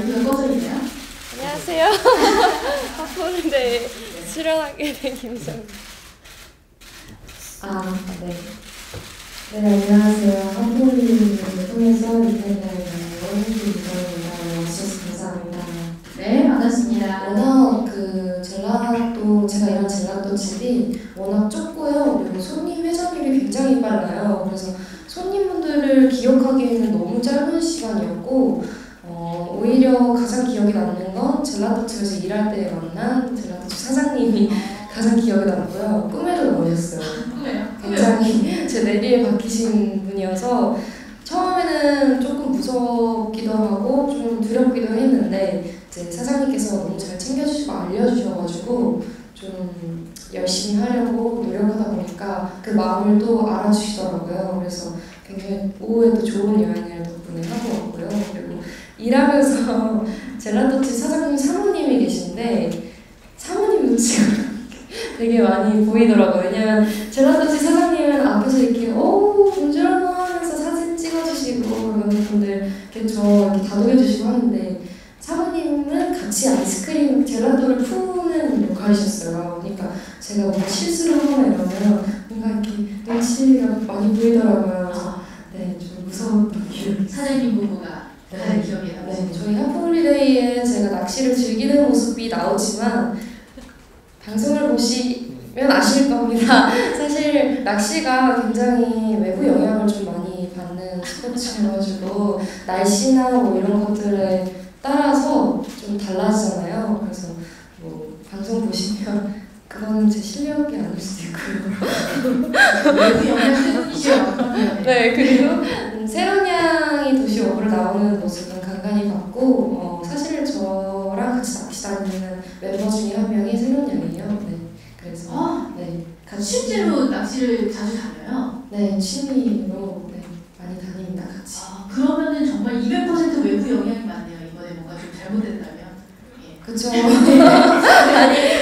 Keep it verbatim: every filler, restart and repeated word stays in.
마이크가 꺼져 있나요? 안녕하세요. 하프홀리데이에 출연하게 된 김정입니다. 아, 네. 네, 안녕하세요. 하프홀리데이를 통해서 이태리에 오는 김정입니다. 와주셔서 감사합니다. 네, 반갑습니다. 워낙 그 젤라또, 제가 일한 젤라또 집이 워낙 좁고요. 그리고 손님 회전율이 굉장히 빨라요. 그래서 손님분들을 기억하기에는 너무 짧은 시간이었고, 어, 오히려 가장 기억에 남는 건 젤라또집에서 일할 때 만난 젤라또집 사장님이 가장 기억에 남고요. 꿈에도 나오셨어요. 꿈에요? 굉장히 제 내리에 박히신 분이어서 처음에는 조금 무섭기도 하고 좀 두렵기도 했는데 이제 사장님께서 너무 잘 챙겨주시고 알려주셔가지고 좀 열심히 하려고 노력하다 보니까 그 마음을 또 알아주시더라고요. 그래서 굉장히 오후에도 좋은 여행을 덕분에 하고 왔고요. 그리고 일하면서 젤라또집 사장님 사모님이 계신데 사모님 눈치가 되게 많이 보이더라고요. 왜냐면 젤라또집 사장님은 앞에서 이렇게 오 본주라노 하면서 사진 찍어주시고 이런 분들 이렇게 저 이렇게 다독여주시고 하는데 사모님은 같이 아이스크림 젤라또를 푸는 역할이셨어요. 그러니까 제가 뭔가 실수를 하거나 이러면 뭔가 이렇게 눈치가 많이 보이더라고요. 그래서 네, 좀 무서웠던 기억이 사장님 부부가 가장 기억에 네, 남으시는 저희 하프홀리데이에 제가 낚시를 즐기는 모습이 나오지만 방송을 보시면 아실 겁니다. 사실 낚시가 굉장히 외부 영향을 좀 많이 받는 스포츠여가지고 날씨나 뭐 이런 것들에 따라서 좀 달라지잖아요. 그래서 뭐 방송 보시면 그거는 제 실력이 아닐 수도 있고요. 외부 영향 때문이시죠? 네, 그리고 음, 세련양이 도시 오브를 나오는 모습은 간간히 봤고 어, 사실 저랑 같이 낚시 다니는 멤버 중에 한 명이 세련양이에요. 네, 그래서 아, 네, 같이 실제로 낚시를 자주 다녀요? 네, 취미로 네, 많이 다닙니다, 같이. 아, 그러면은 정말 이백 퍼센트 외부 영향이 많네요. 이번에 뭔가 좀 잘못됐다면. 예. 그쵸. 아니,